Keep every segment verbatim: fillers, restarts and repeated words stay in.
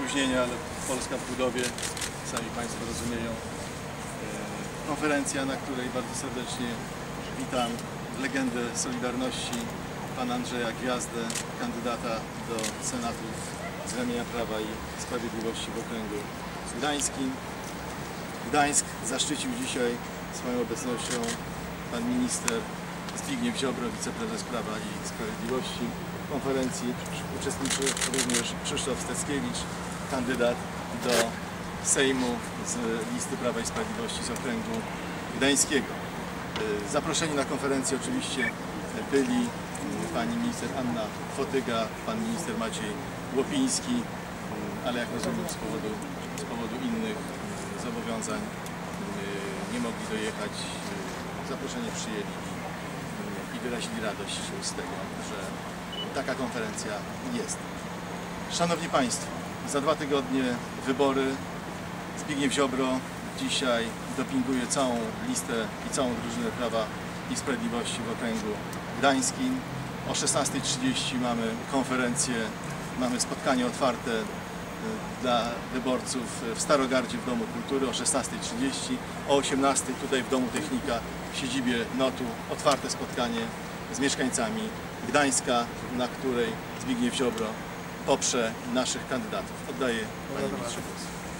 opóźnienia, ale Polska w budowie, sami Państwo rozumieją. Konferencja, na której bardzo serdecznie witam legendę Solidarności, pana Andrzeja Gwiazdę, kandydata do Senatu z ramienia Prawa i Sprawiedliwości w okręgu gdańskim. Gdańsk zaszczycił dzisiaj swoją obecnością pan minister Zbigniew Ziobro, wiceprezes Prawa i Sprawiedliwości. W konferencji uczestniczy również Krzysztof Steckiewicz, kandydat do Sejmu z listy Prawa i Sprawiedliwości z okręgu gdańskiego. Zaproszeni na konferencję oczywiście byli pani minister Anna Fotyga, pan minister Maciej Łopiński, ale jak rozumiem z powodu, z powodu innych zobowiązań nie mogli dojechać. Zaproszenie przyjęli i wyrazili radość z tego, że taka konferencja jest. Szanowni Państwo, za dwa tygodnie wybory. Zbigniew Ziobro dzisiaj dopinguje całą listę i całą drużynę Prawa i Sprawiedliwości w okręgu gdańskim. O szesnastej trzydzieści mamy konferencję, mamy spotkanie otwarte dla wyborców w Starogardzie w Domu Kultury o szesnastej trzydzieści. O osiemnastej tutaj w Domu Technika w siedzibie Notu otwarte spotkanie z mieszkańcami Gdańska, na której Zbigniew Ziobro poprze naszych kandydatów. Oddaję panie ministrze głos.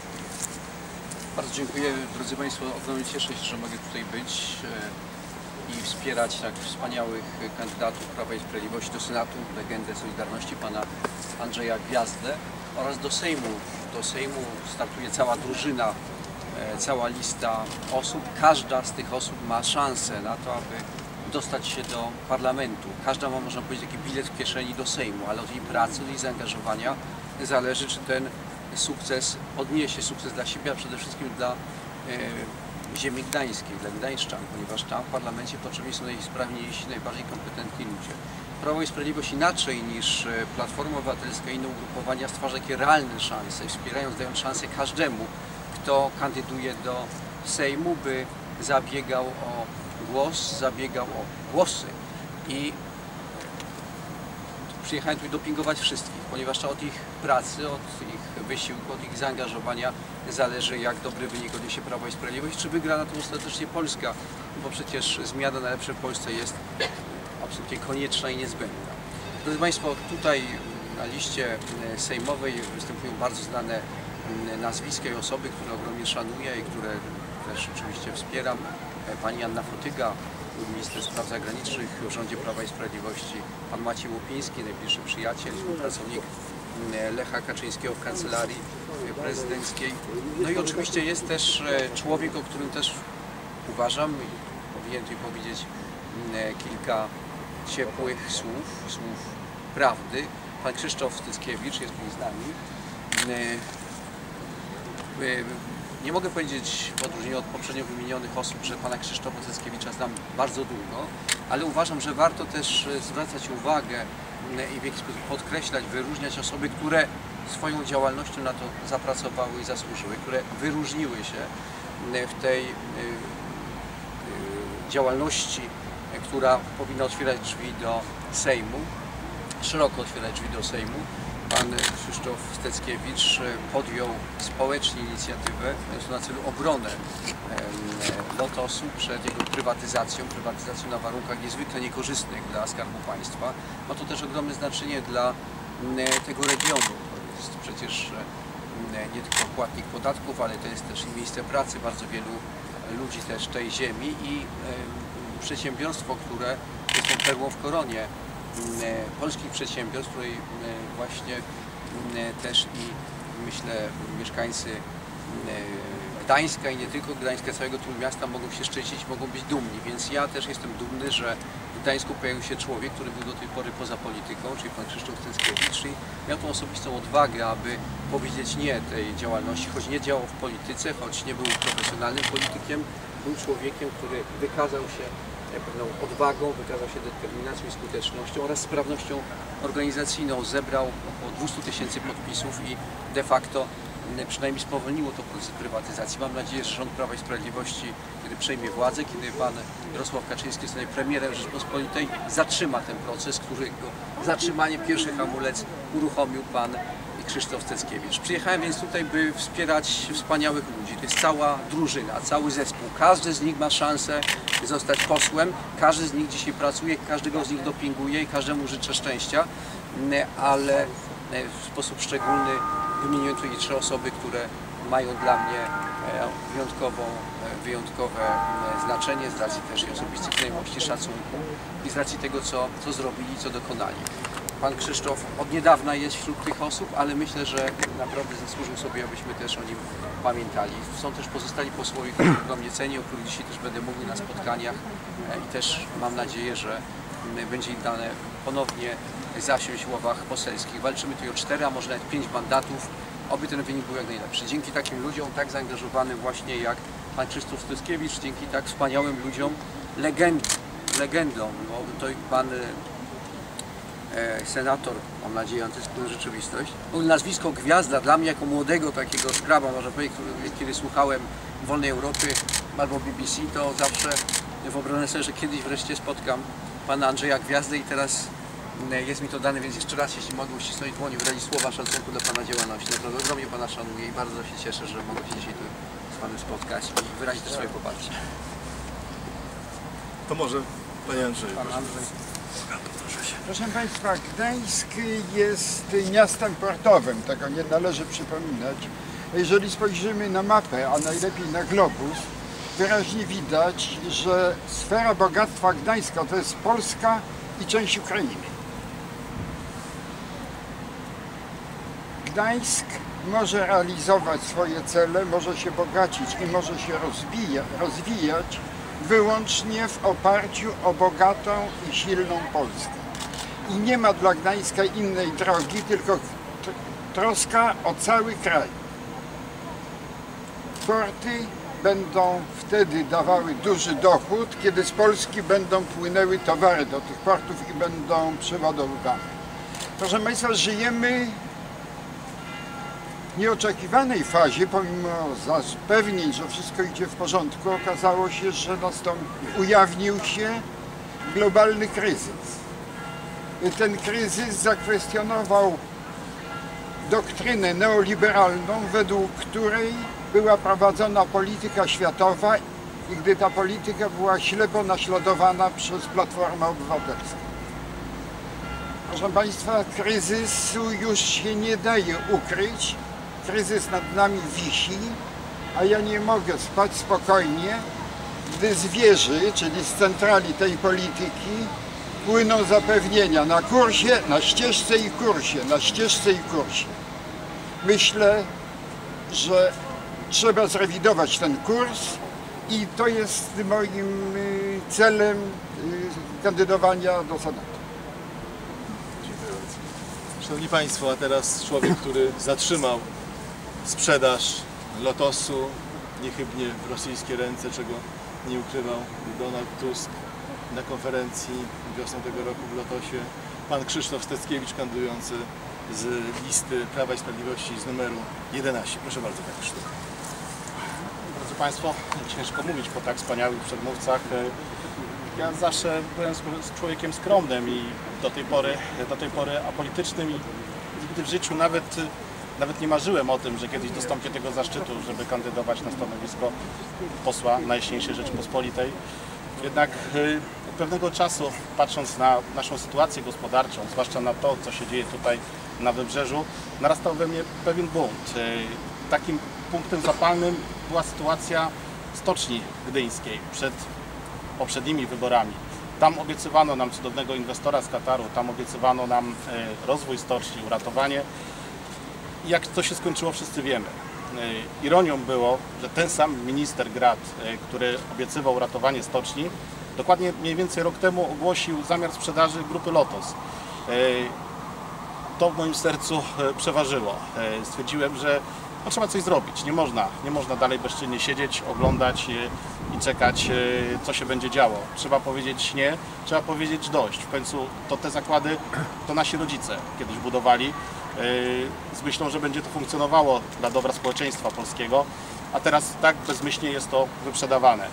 Bardzo dziękuję. Drodzy Państwo, ogromnie cieszę się, że mogę tutaj być i wspierać tak wspaniałych kandydatów Prawa i Sprawiedliwości do Senatu, legendę Solidarności, pana Andrzeja Gwiazdę, oraz do Sejmu. Do Sejmu startuje cała drużyna, cała lista osób. Każda z tych osób ma szansę na to, aby dostać się do parlamentu. Każda ma, można powiedzieć, taki bilet w kieszeni do Sejmu, ale od jej pracy, od jej zaangażowania zależy, czy ten sukces odniesie sukces dla siebie, a przede wszystkim dla e, ziemi gdańskiej, dla gdańszczan, ponieważ tam w parlamencie potrzebni są najsprawniejsi, najbardziej kompetentni ludzie. Prawo i Sprawiedliwość inaczej niż Platforma Obywatelska i inne ugrupowania stwarza takie realne szanse, wspierając, dając szansę każdemu, kto kandyduje do Sejmu, by zabiegał o głos, zabiegał o głosy. I przyjechałem tu dopingować wszystkich, ponieważ to od ich pracy, od ich wysiłku, od ich zaangażowania zależy, jak dobry wynik odniesie Prawo i Sprawiedliwość, czy wygra na tym ostatecznie Polska, bo przecież zmiana na lepsze w Polsce jest absolutnie konieczna i niezbędna. Drodzy Państwo, tutaj na liście sejmowej występują bardzo znane nazwiska i osoby, które ogromnie szanuję i które też oczywiście wspieram. Pani Anna Fotyga, minister spraw zagranicznych w rządzie Prawa i Sprawiedliwości, pan Maciej Łopiński, najbliższy przyjaciel, współpracownik Lecha Kaczyńskiego w kancelarii prezydenckiej. No i oczywiście jest też człowiek, o którym też uważam, powinien tutaj powiedzieć kilka ciepłych słów, słów prawdy. Pan Krzysztof Steckiewicz jest z nami. Nie mogę powiedzieć, w odróżnieniu od poprzednio wymienionych osób, że pana Krzysztofa Steckiewicza znam bardzo długo, ale uważam, że warto też zwracać uwagę i w jakiś sposób podkreślać, wyróżniać osoby, które swoją działalnością na to zapracowały i zasłużyły, które wyróżniły się w tej działalności, która powinna otwierać drzwi do Sejmu, szeroko otwierać drzwi do Sejmu. Pan Krzysztof Steckiewicz podjął społecznie inicjatywę mającą na celu obronę Lotosu przed jego prywatyzacją, prywatyzacją na warunkach niezwykle niekorzystnych dla Skarbu Państwa. Ma to też ogromne znaczenie dla tego regionu. To jest przecież nie tylko płatnik podatków, ale to jest też i miejsce pracy bardzo wielu ludzi też tej ziemi i przedsiębiorstwo, które jest tą perłą w koronie polskich przedsiębiorstw, w której właśnie też i myślę mieszkańcy Gdańska i nie tylko Gdańska, całego Trójmiasta mogą się szczycić, mogą być dumni, więc ja też jestem dumny, że w Gdańsku pojawił się człowiek, który był do tej pory poza polityką, czyli pan Krzysztof Steckiewicz, i miał tą osobistą odwagę, aby powiedzieć nie tej działalności, choć nie działał w polityce, choć nie był profesjonalnym politykiem, był człowiekiem, który wykazał się pewną odwagą, wykazał się determinacją i skutecznością oraz sprawnością organizacyjną. Zebrał około dwustu tysięcy podpisów i de facto przynajmniej spowolniło to proces prywatyzacji. Mam nadzieję, że rząd Prawa i Sprawiedliwości, kiedy przejmie władzę, kiedy pan Jarosław Kaczyński zostanie premierem Rzeczypospolitej, zatrzyma ten proces, którego zatrzymanie pierwszy hamulec uruchomił pan i Krzysztof Steckiewicz. Przyjechałem więc tutaj, by wspierać wspaniałych ludzi. To jest cała drużyna, cały zespół. Każdy z nich ma szansę zostać posłem, każdy z nich dzisiaj pracuje, każdego z nich dopinguje i każdemu życzę szczęścia, ale w sposób szczególny wymieniłem tutaj trzy osoby, które mają dla mnie wyjątkową, wyjątkowe znaczenie z racji też i osobistych znajomości, szacunku i z racji tego, co, co zrobili, co dokonali. Pan Krzysztof od niedawna jest wśród tych osób, ale myślę, że naprawdę zasłużył sobie, abyśmy też o nim pamiętali. Są też pozostali posłowie, których ogromnie cenię, o których dzisiaj też będę mówił na spotkaniach i też mam nadzieję, że będzie im dane ponownie zasiąść w ławach poselskich. Walczymy tu o cztery, a może nawet pięć mandatów, oby ten wynik był jak najlepszy. Dzięki takim ludziom, tak zaangażowanym właśnie jak pan Krzysztof Steckiewicz, dzięki tak wspaniałym ludziom, legend, legendą, bo to pan e, senator, mam nadzieję, antycypuje rzeczywistość. Nazwisko Gwiazda dla mnie jako młodego takiego skraba, może powiedzieć, kiedy słuchałem Wolnej Europy albo B B C, to zawsze wyobrażałem sobie, że kiedyś wreszcie spotkam pana Andrzeja Gwiazdę i teraz jest mi to dane, więc jeszcze raz, jeśli mogę uścisnąć dłoni, wyrazić słowa szacunku do pana działalności. Naprawdę ogromnie pana szanuję i bardzo się cieszę, że mogę się dzisiaj tu z panem spotkać i wyrazić też swoje poparcie. To może panie Andrzeju. Pan Andrzej. Proszę Państwa, Gdańsk jest miastem portowym, tego nie należy przypominać. Jeżeli spojrzymy na mapę, a najlepiej na globus, wyraźnie widać, że sfera bogactwa Gdańska to jest Polska i część Ukrainy. Gdańsk może realizować swoje cele, może się bogacić i może się rozwija, rozwijać wyłącznie w oparciu o bogatą i silną Polskę. I nie ma dla Gdańska innej drogi, tylko troska o cały kraj. Porty będą wtedy dawały duży dochód, kiedy z Polski będą płynęły towary do tych portów i będą przeładowywane. Proszę Państwa, żyjemy w nieoczekiwanej fazie, pomimo zapewnień, że wszystko idzie w porządku, okazało się, że nastąpił, ujawnił się globalny kryzys. Ten kryzys zakwestionował doktrynę neoliberalną, według której była prowadzona polityka światowa i gdy ta polityka była ślepo naśladowana przez Platformę Obywatelską. Proszę Państwa, kryzysu już się nie daje ukryć, kryzys nad nami wisi, a ja nie mogę spać spokojnie, gdy z wieży, czyli z centrali tej polityki, płyną zapewnienia na kursie, na ścieżce i kursie, na ścieżce i kursie. Myślę, że trzeba zrewidować ten kurs i to jest moim celem kandydowania do Senatu. Dziękuję bardzo. Szanowni Państwo, a teraz człowiek, który zatrzymał sprzedaż Lotosu niechybnie w rosyjskie ręce, czego nie ukrywał Donald Tusk na konferencji wiosną tego roku w Lotosie. Pan Krzysztof Steckiewicz, kandydujący z listy Prawa i Sprawiedliwości z numeru jedenaście. Proszę bardzo, panie Krzysztof. Drodzy Państwo, ciężko mówić po tak wspaniałych przedmówcach. Ja zawsze byłem człowiekiem skromnym i do tej pory, do tej pory apolitycznym i nigdy w życiu nawet, nawet nie marzyłem o tym, że kiedyś dostąpię tego zaszczytu, żeby kandydować na stanowisko posła Najjaśniejszej Rzeczypospolitej. Jednak od pewnego czasu, patrząc na naszą sytuację gospodarczą, zwłaszcza na to, co się dzieje tutaj na Wybrzeżu, narastał we mnie pewien bunt. Takim punktem zapalnym była sytuacja stoczni gdyńskiej przed poprzednimi wyborami. Tam obiecywano nam cudownego inwestora z Kataru, tam obiecywano nam rozwój stoczni, uratowanie. I jak to się skończyło, wszyscy wiemy. Ironią było, że ten sam minister Grad, który obiecywał ratowanie stoczni, dokładnie mniej więcej rok temu ogłosił zamiar sprzedaży grupy Lotos. To w moim sercu przeważyło. Stwierdziłem, że no, trzeba coś zrobić. Nie można, nie można dalej bezczynnie siedzieć, oglądać i czekać, co się będzie działo. Trzeba powiedzieć nie, trzeba powiedzieć dość. W końcu to te zakłady to nasi rodzice kiedyś budowali z myślą, że będzie to funkcjonowało dla dobra społeczeństwa polskiego, a teraz tak bezmyślnie jest to wyprzedawane.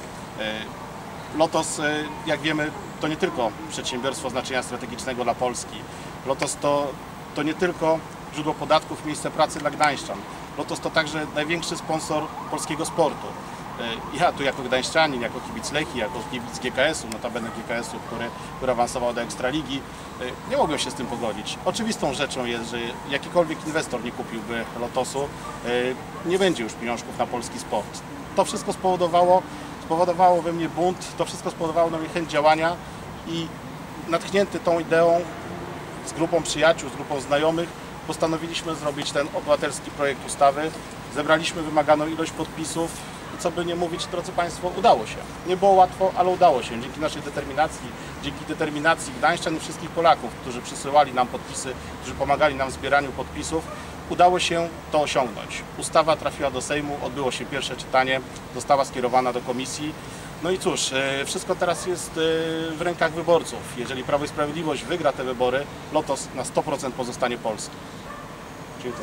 Lotos, jak wiemy, to nie tylko przedsiębiorstwo znaczenia strategicznego dla Polski. Lotos to, to nie tylko źródło podatków, miejsce pracy dla gdańszczan. Lotos to także największy sponsor polskiego sportu. Ja tu jako gdańszczanin, jako kibic Lechii, jako kibic G K S-u, notabene G K S-u, który, który awansował do Ekstraligi, nie mogłem się z tym pogodzić. Oczywistą rzeczą jest, że jakikolwiek inwestor nie kupiłby Lotosu, nie będzie już pieniążków na polski sport. To wszystko spowodowało, spowodowało we mnie bunt, to wszystko spowodowało na mnie chęć działania i natchnięty tą ideą z grupą przyjaciół, z grupą znajomych postanowiliśmy zrobić ten obywatelski projekt ustawy. Zebraliśmy wymaganą ilość podpisów. Co by nie mówić, drodzy Państwo, udało się. Nie było łatwo, ale udało się. Dzięki naszej determinacji, dzięki determinacji gdańszczan i wszystkich Polaków, którzy przysyłali nam podpisy, którzy pomagali nam w zbieraniu podpisów, udało się to osiągnąć. Ustawa trafiła do Sejmu, odbyło się pierwsze czytanie, została skierowana do komisji. No i cóż, wszystko teraz jest w rękach wyborców. Jeżeli Prawo i Sprawiedliwość wygra te wybory, Lotos na sto procent pozostanie polski. Dziękuję.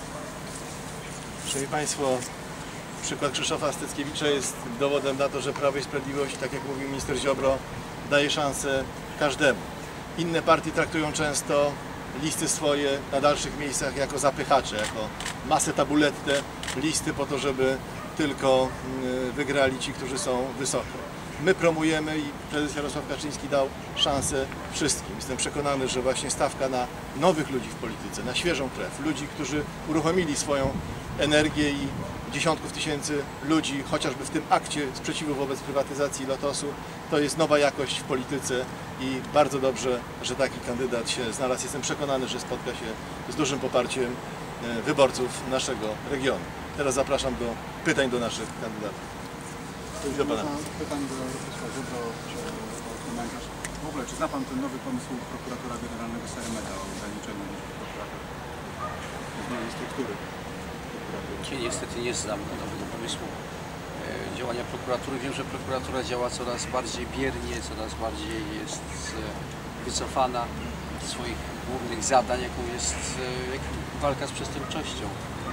Szanowni Państwo, przykład Krzysztofa Steckiewicza jest dowodem na to, że Prawo i Sprawiedliwość, tak jak mówił minister Ziobro, daje szansę każdemu. Inne partie traktują często listy swoje na dalszych miejscach jako zapychacze, jako masę tabulette, listy po to, żeby tylko wygrali ci, którzy są wysoko. My promujemy i prezes Jarosław Kaczyński dał szansę wszystkim. Jestem przekonany, że właśnie stawka na nowych ludzi w polityce, na świeżą krew, ludzi, którzy uruchomili swoją energię i dziesiątków tysięcy ludzi, chociażby w tym akcie sprzeciwu wobec prywatyzacji Lotosu, to jest nowa jakość w polityce i bardzo dobrze, że taki kandydat się znalazł. Jestem przekonany, że spotka się z dużym poparciem wyborców naszego regionu. Teraz zapraszam do pytań do naszych kandydatów. Do pana. Pytanie do posła Ziobro, czy o komentarz. W ogóle, czy zna Pan ten nowy pomysł prokuratora generalnego Seremeta o ograniczeniu prokuratora? Zmiany struktury prokuratury? Ja niestety nie znam nowego pomysłu e, działania prokuratury. Wiem, że prokuratura działa coraz bardziej biernie, coraz bardziej jest e, wycofana z swoich głównych zadań, jaką jest e, walka z przestępczością.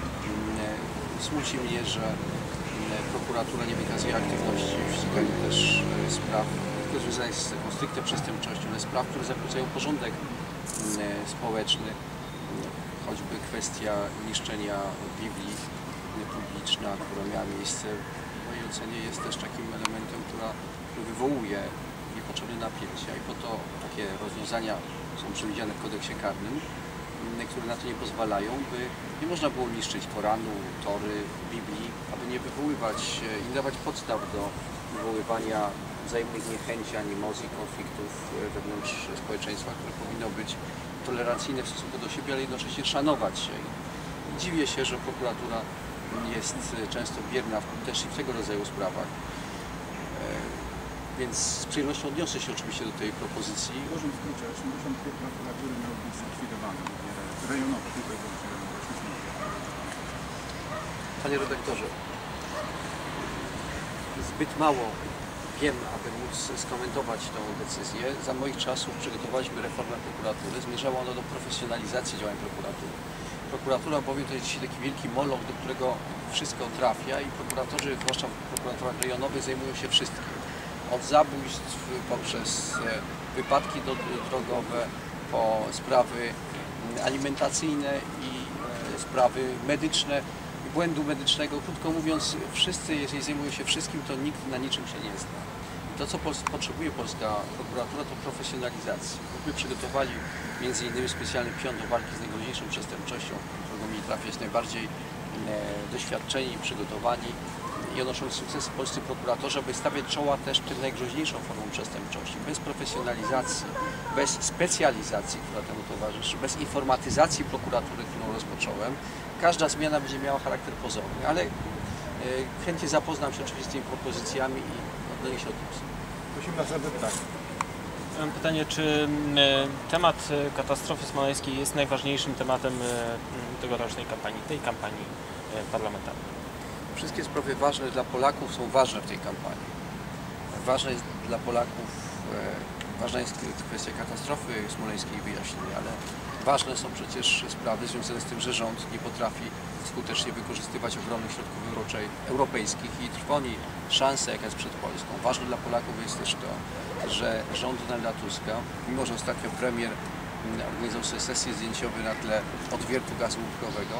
E, smuci mnie, że prokuratura nie wykazuje aktywności w ściganiu też spraw, tylko związanych z taką stricte przestępczością, ale spraw, które zakłócają porządek społeczny, choćby kwestia niszczenia Biblii publiczna, która miała miejsce, w mojej ocenie jest też takim elementem, która wywołuje niepotrzebne napięcia i po to takie rozwiązania są przewidziane w kodeksie karnym, które na to nie pozwalają, by nie można było niszczyć Koranu, Tory, Biblii, aby nie wywoływać i nie dawać podstaw do wywoływania wzajemnych niechęci, animozji, konfliktów wewnątrz społeczeństwa, które powinno być tolerancyjne w stosunku do siebie, ale jednocześnie szanować się. I dziwię się, że prokuratura jest często bierna też i w tego rodzaju sprawach. Więc z przyjemnością odniosę się oczywiście do tej propozycji. Może w skrócie, osiemdziesiąt dwie prokuratury miały być zlikwidowane, rejonowe, tylko i wyłącznie rejonowe. Panie redaktorze, zbyt mało wiem, aby móc skomentować tę decyzję. Za moich czasów przygotowaliśmy reformę prokuratury. Zmierzała ona do profesjonalizacji działań prokuratury. Prokuratura bowiem to jest dzisiaj taki wielki moloch, do którego wszystko trafia i prokuratorzy, zwłaszcza w prokuraturach rejonowych, zajmują się wszystkim. Od zabójstw poprzez wypadki drogowe, po sprawy alimentacyjne i sprawy medyczne, błędu medycznego. Krótko mówiąc, wszyscy, jeżeli zajmują się wszystkim, to nikt na niczym się nie zna. I to, co potrzebuje polska prokuratura, to profesjonalizacji. My przygotowali między innymi specjalny pion do walki z najgroźniejszą przestępczością, którego mieli trafiać najbardziej e, doświadczeni i przygotowani i odnoszą sukcesy polscy prokuratorzy, aby stawiać czoła też tym najgroźniejszą formą przestępczości. Bez profesjonalizacji, bez specjalizacji, która temu towarzyszy, bez informatyzacji prokuratury, którą rozpocząłem, każda zmiana będzie miała charakter pozorny, ale e, chętnie zapoznam się oczywiście z tymi propozycjami i oddaję się od nich. Prosimy na zapytanie. Mam pytanie, czy temat katastrofy smoleńskiej jest najważniejszym tematem tegorocznej kampanii, tej kampanii parlamentarnej? Wszystkie sprawy ważne dla Polaków są ważne w tej kampanii. Ważne jest dla Polaków, e, ważna jest kwestia katastrofy smoleńskiej wyjaśnienia, ale ważne są przecież sprawy związane z tym, że rząd nie potrafi skutecznie wykorzystywać ogromnych środków europejskich i trwoni szansę, jaka jest przed Polską. Ważne dla Polaków jest też to, że rząd Donalda Tuska, mimo że ostatnio premier organizował sobie sesje zdjęciowe na tle odwiertu gazu łupkowego.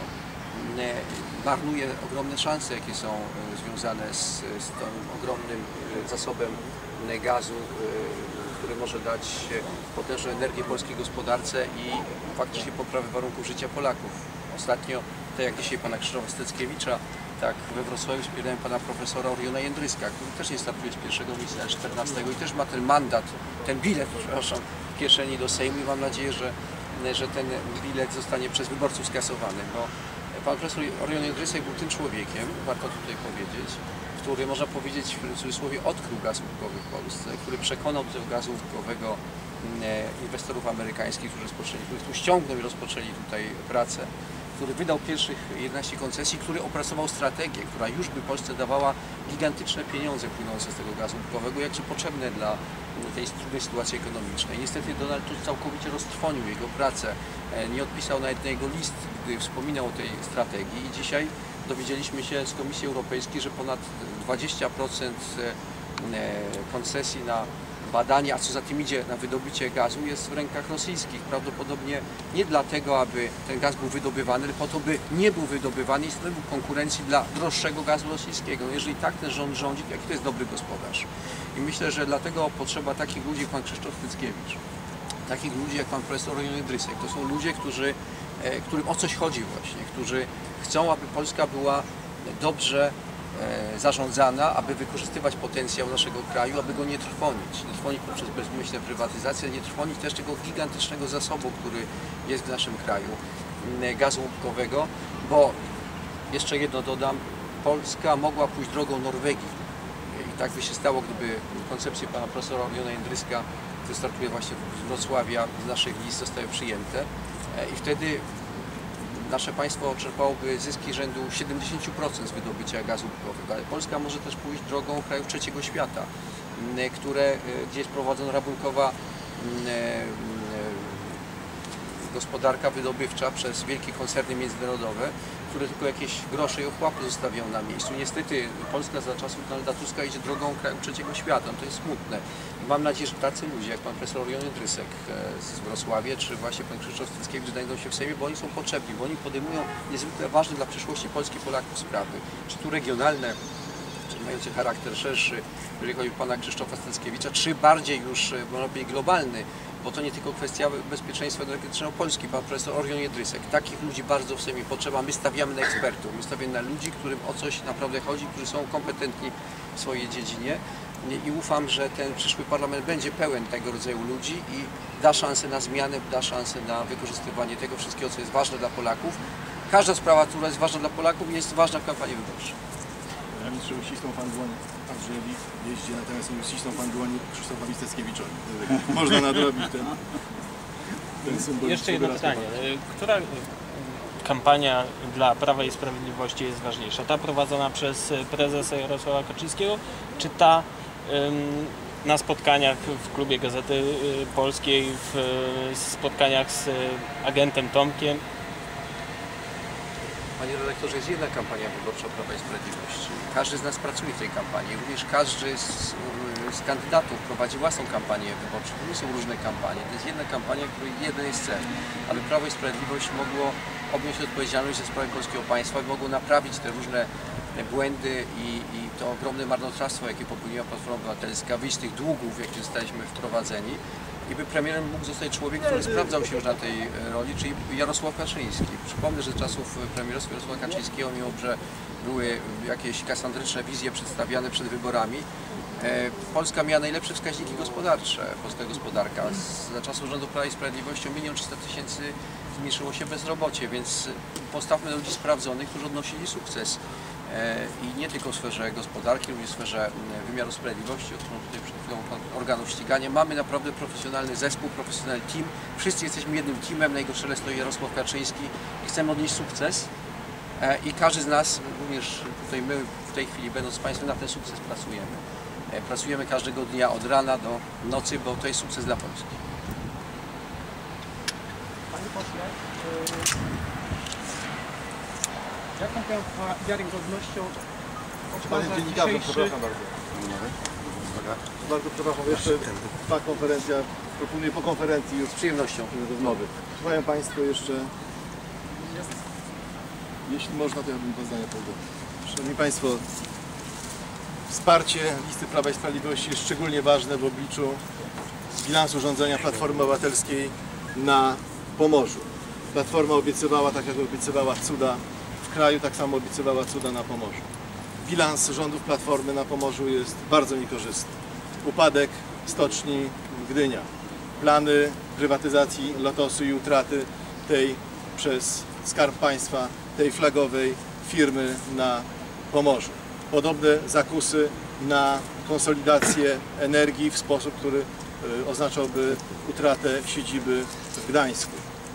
Marnuje ogromne szanse, jakie są związane z, z tym ogromnym zasobem gazu, który może dać potężną energię polskiej gospodarce i faktycznie poprawę warunków życia Polaków. Ostatnio, tak jak dzisiaj pana Krzysztofa Steckiewicza, tak we Wrocławiu wspierałem pana profesora Oriona Jędryska, który też nie startuje z pierwszego miejsca, ale czternastego i też ma ten mandat, ten bilet, przepraszam, w kieszeni do Sejmu i mam nadzieję, że, że ten bilet zostanie przez wyborców skasowany, bo pan profesor Orion Jędrysek był tym człowiekiem, warto tutaj powiedzieć, który, można powiedzieć, w cudzysłowie odkrył gaz łupkowy w Polsce, który przekonał do tego gazu łupkowego inwestorów amerykańskich, którzy, rozpoczęli, których tu ściągnął i rozpoczęli tutaj pracę, który wydał pierwszych jedenaście koncesji, który opracował strategię, która już by Polsce dawała gigantyczne pieniądze płynące z tego gazu łupkowego, jakże potrzebne dla tej trudnej sytuacji ekonomicznej. Niestety Donald Tusk całkowicie roztrwonił jego pracę, nie odpisał na jednego list, gdy wspominał o tej strategii i dzisiaj dowiedzieliśmy się z Komisji Europejskiej, że ponad dwadzieścia procent koncesji na badania, a co za tym idzie na wydobycie gazu jest w rękach rosyjskich. Prawdopodobnie nie dlatego, aby ten gaz był wydobywany, ale po to, by nie był wydobywany i stanowił konkurencji dla droższego gazu rosyjskiego. No jeżeli tak ten rząd rządzi, to jaki to jest dobry gospodarz? I myślę, że dlatego potrzeba takich ludzi jak pan Krzysztof Steckiewicz, takich ludzi jak pan profesor Orion Jędrysek. To są ludzie, którzy, którym o coś chodzi właśnie, którzy chcą, aby Polska była dobrze zarządzana, aby wykorzystywać potencjał naszego kraju, aby go nie trwonić. Nie trwonić poprzez bezmyślne prywatyzację, nie trwonić też tego gigantycznego zasobu, który jest w naszym kraju, gazu łupkowego, bo jeszcze jedno dodam, Polska mogła pójść drogą Norwegii i tak by się stało, gdyby koncepcje pana profesora Oriona Jędryska, który startuje właśnie z Wrocławia, z naszych list zostały przyjęte i wtedy nasze państwo czerpałoby zyski rzędu siedemdziesiąt procent z wydobycia gazu łupkowego, ale Polska może też pójść drogą krajów trzeciego świata, które, gdzie jest prowadzona rabunkowa gospodarka wydobywcza przez wielkie koncerny międzynarodowe, które tylko jakieś grosze i ochłapy zostawiają na miejscu. Niestety Polska za czasów Donalda Tuska idzie drogą kraju trzeciego świata, no to jest smutne. I mam nadzieję, że tacy ludzie jak pan profesor Orion Jędrysek z Wrocławia, czy właśnie pan Krzysztof Steckiewicz znajdą się w Sejmie, bo oni są potrzebni, bo oni podejmują niezwykle ważne dla przyszłości Polski i Polaków sprawy, czy tu regionalne, czy mające charakter szerszy, jeżeli chodzi o pana Krzysztofa Steckiewicza, czy bardziej już, można powiedzieć, globalny, bo to nie tylko kwestia bezpieczeństwa energetycznego Polski. Pan profesor Orion Jędrysek. Takich ludzi bardzo w Sejmie potrzeba. My stawiamy na ekspertów, my stawiamy na ludzi, którym o coś naprawdę chodzi, którzy są kompetentni w swojej dziedzinie i ufam, że ten przyszły parlament będzie pełen tego rodzaju ludzi i da szansę na zmianę, da szansę na wykorzystywanie tego wszystkiego, co jest ważne dla Polaków. Każda sprawa, która jest ważna dla Polaków, jest ważna w kampanii wyborczej. Ja mistrzu uścisnął pan dłoń Andrzejowi jeździ, natomiast nie uścisnął pan dłoń Krzysztofowi Steckiewiczowi. Można nadrobić ten, ten symbol. Jeszcze jedno pytanie. Która kampania dla Prawa i Sprawiedliwości jest ważniejsza? Ta prowadzona przez prezesa Jarosława Kaczyńskiego, czy ta ym, na spotkaniach w klubie Gazety Polskiej, w spotkaniach z agentem Tomkiem? Panie redaktorze, jest jedna kampania wyborcza Prawa i Sprawiedliwości. Każdy z nas pracuje w tej kampanii, również każdy z, z kandydatów prowadzi własną kampanię wyborczą. To nie są różne kampanie, to jest jedna kampania, której jeden jest cel, aby Prawo i Sprawiedliwość mogło objąć odpowiedzialność za sprawę polskiego państwa, mogło naprawić te różne błędy i, i to ogromne marnotrawstwo, jakie popełniła Platforma Obywatelska, wyjść z tych długów, w jakie zostaliśmy wprowadzeni. I by premierem mógł zostać człowiek, który sprawdzał się już na tej roli, czyli Jarosław Kaczyński. Przypomnę, że z czasów premierostwa Jarosława Kaczyńskiego, mimo że były jakieś kasandryczne wizje przedstawiane przed wyborami, Polska miała najlepsze wskaźniki gospodarcze, polska gospodarka. Za czasów rządu Prawa i Sprawiedliwości o milion trzysta tysięcy zmniejszyło się bezrobocie, więc postawmy na ludzi sprawdzonych, którzy odnosili sukces. I nie tylko w sferze gospodarki, również w sferze wymiaru sprawiedliwości, o którą tutaj przed chwilą organów ścigania. Mamy naprawdę profesjonalny zespół, profesjonalny team. Wszyscy jesteśmy jednym teamem, na jego czele stoi Jarosław Kaczyński i chcemy odnieść sukces. I każdy z nas, również tutaj my w tej chwili będąc z Państwem, na ten sukces pracujemy. Pracujemy każdego dnia od rana do nocy, bo to jest sukces dla Polski. Panie pośle, jaką wiarygodnością Panie dziennikarzu, przepraszam bardzo. Bardzo przepraszam, jeszcze ta konferencja proponuję po konferencji już Z przyjemnością. rozmowy. Czy mają Państwo jeszcze... Jeśli można, to ja bym dwa zdania powiedział. Szanowni Państwo, wsparcie listy Prawa i Sprawiedliwości jest szczególnie ważne w obliczu bilansu rządzenia Platformy Obywatelskiej na Pomorzu. Platforma obiecywała, tak jak obiecywała cuda w kraju, tak samo obiecywała cuda na Pomorzu. Bilans rządów Platformy na Pomorzu jest bardzo niekorzystny. Upadek stoczni Gdynia, plany prywatyzacji Lotosu i utraty tej przez Skarb Państwa, tej flagowej firmy na Pomorzu. Podobne zakusy na konsolidację energii w sposób, który oznaczałby utratę siedziby w Gdańsku.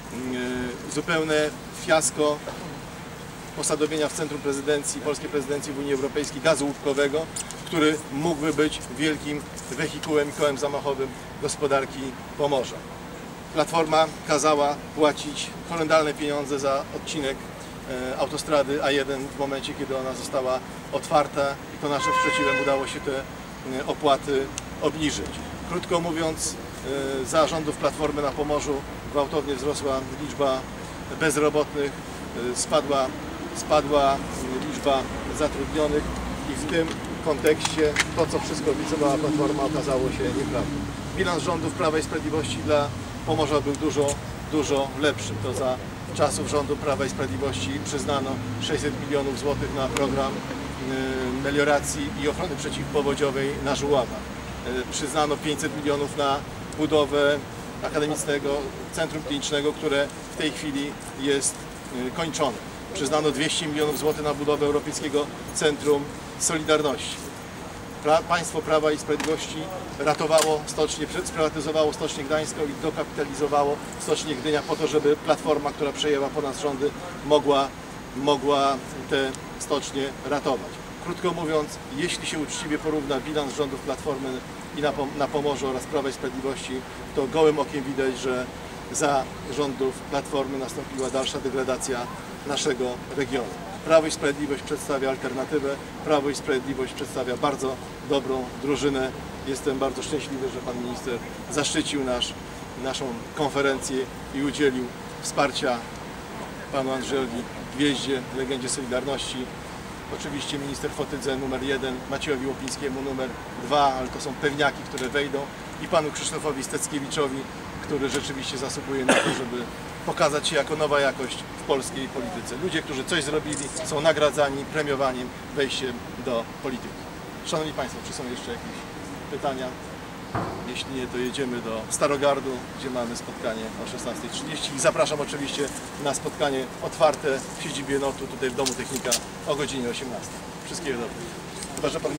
Zupełne fiasko posadowienia w centrum prezydencji, polskiej prezydencji w Unii Europejskiej gazu łupkowego, który mógłby być wielkim wehikułem i kołem zamachowym gospodarki Pomorza. Platforma kazała płacić horrendalne pieniądze za odcinek autostrady A jeden w momencie, kiedy ona została otwarta i to naszym sprzeciwem udało się te opłaty obniżyć. Krótko mówiąc, za rządów Platformy na Pomorzu gwałtownie wzrosła liczba bezrobotnych, spadła, spadła liczba zatrudnionych i w tym kontekście to, co wszystko obiecywała Platforma, okazało się nieprawdą. Bilans rządów Prawa i Sprawiedliwości dla Pomorza był dużo, dużo lepszy. To za czasów rządu Prawa i Sprawiedliwości przyznano sześćset milionów złotych na program melioracji i ochrony przeciwpowodziowej na Żuławach. Przyznano pięćset milionów na budowę akademickiego centrum klinicznego, które w tej chwili jest kończone. Przyznano dwieście milionów złotych na budowę Europejskiego Centrum Solidarności. Pra, państwo Prawa i Sprawiedliwości ratowało stocznię, sprywatyzowało Stocznię Gdańską i dokapitalizowało Stocznię Gdynia po to, żeby Platforma, która przejęła po nas rządy, mogła, mogła te stocznie ratować. Krótko mówiąc, jeśli się uczciwie porówna bilans rządów Platformy i na, na Pomorzu oraz Prawa i Sprawiedliwości, to gołym okiem widać, że za rządów Platformy nastąpiła dalsza degradacja naszego regionu. Prawo i Sprawiedliwość przedstawia alternatywę, Prawo i Sprawiedliwość przedstawia bardzo dobrą drużynę. Jestem bardzo szczęśliwy, że pan minister zaszczycił nasz, naszą konferencję i udzielił wsparcia panu Andrzejowi Gwieździe, legendzie Solidarności. Oczywiście minister Fotydze numer jeden, Maciejowi Łopińskiemu numer dwa, ale to są pewniaki, które wejdą, i panu Krzysztofowi Steckiewiczowi, który rzeczywiście zasługuje na to, żeby pokazać się jako nowa jakość w polskiej polityce. Ludzie, którzy coś zrobili, są nagradzani, premiowani wejściem do polityki. Szanowni Państwo, czy są jeszcze jakieś pytania? Jeśli nie, to jedziemy do Starogardu, gdzie mamy spotkanie o szesnastej trzydzieści i zapraszam oczywiście na spotkanie otwarte w siedzibie N O T-u, tutaj w Domu Technika o godzinie osiemnastej. Wszystkiego dobrego. Chyba, że pan